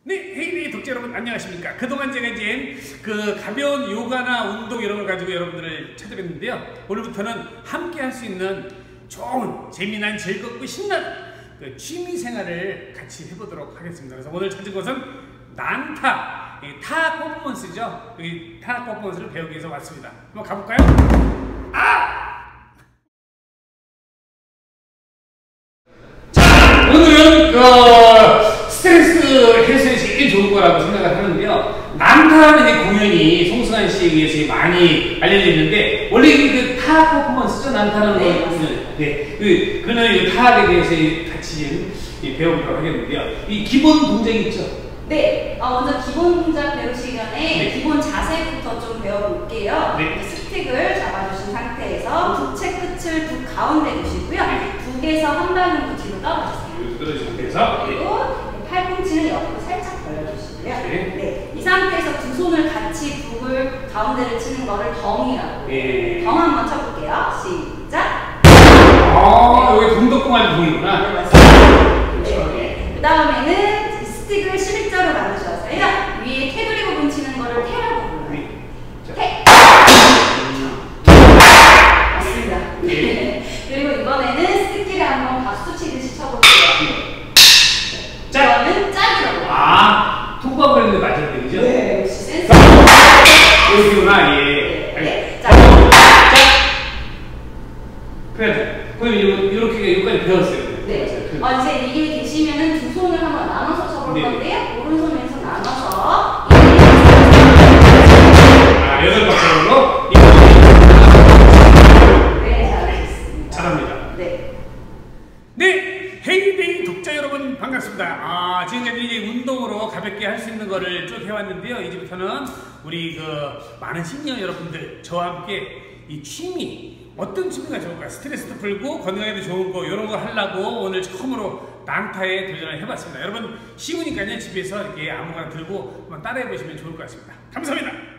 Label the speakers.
Speaker 1: 네, 헤이데이 독자 여러분 안녕하십니까? 그동안 제가 이제 그 가벼운 요가나 운동 이런 걸 가지고 여러분들을 찾아뵙는데요. 오늘부터는 함께 할 수 있는 좋은 재미난 즐겁고 신나는 그 취미 생활을 같이 해보도록 하겠습니다. 그래서 오늘 찾은 곳은 난타, 타 퍼포먼스죠. 이 타 퍼포먼스를 배우기 위해서 왔습니다. 한번 가볼까요? 자, 오늘은 스트레스 해소에 제일 좋은 거라고 생각을 하는데요. 난타라는 공연이 송승환 씨에 의해서 많이 알려져 있는데, 원래 그 타 퍼포먼스죠? 난타라는 공연. 네. 그는 타악에 대해서 같이 배워보도록 하겠는데요. 이 기본 동작이 있죠?
Speaker 2: 네. 먼저 기본 동작 배우시기 전에
Speaker 1: 네.
Speaker 2: 기본 자세부터 좀 배워볼게요.
Speaker 1: 네.
Speaker 2: 스틱을 잡아주신 상태에서 부채 끝을 두 가운데 두시고요.
Speaker 1: 네.
Speaker 2: 북에서 한 발 정도 뒤로 떨어주세요.
Speaker 1: 떨어진 상태에서.
Speaker 2: 그리고 팔꿈치는 옆으로 살짝 벌려주시고요.
Speaker 1: 네.
Speaker 2: 네. 이 상태에서 두 손을 같이 북을 가운데를 치는 거를 덩이라고.
Speaker 1: 네.
Speaker 2: 덩 한번 쳐볼게요. 시작.
Speaker 1: 여기 동덕공할 동이구나.
Speaker 2: 네, 맞습니다. 네. 그 다음에는 스틱을 11자로 만드셔서요. 위에 테두리 부분 치는 거를 테라고 불러요. 테. 맞습니다.
Speaker 1: 네.
Speaker 2: 그리고 이번에는 스틱기를 한번 박수 치듯이 쳐볼게요. 저는 짝이라고.
Speaker 1: 통과하고 있는 게 맞을 때이죠?
Speaker 2: 네, 역시 센스.
Speaker 1: 여기구나, 예.
Speaker 2: 네. 자,
Speaker 1: 그래. 그럼 이렇게 여기까지 배웠어요.
Speaker 2: 네. 이제 이게 되시면은 두 손을 한번 나눠서 쳐볼 건데요. 오른손 왼손 나눠서.
Speaker 1: 여덟 박자로.
Speaker 2: 네, 잘하셨습니다.
Speaker 1: 잘합니다.
Speaker 2: 네.
Speaker 1: 네, 헤이데이 독자 여러분 반갑습니다. 지금까지 이제 운동으로 가볍게 할 수 있는 거를 쭉 해왔는데요. 이제부터는 우리 많은 시니어 여러분들 저와 함께 이 취미, 어떤 취미가 좋을까? 스트레스도 풀고 건강에도 좋은 거 이런 거 하려고 오늘 처음으로 난타에 도전을 해봤습니다. 여러분 쉬우니까요 집에서 이렇게 아무거나 들고 한번 따라해 보시면 좋을 것 같습니다. 감사합니다.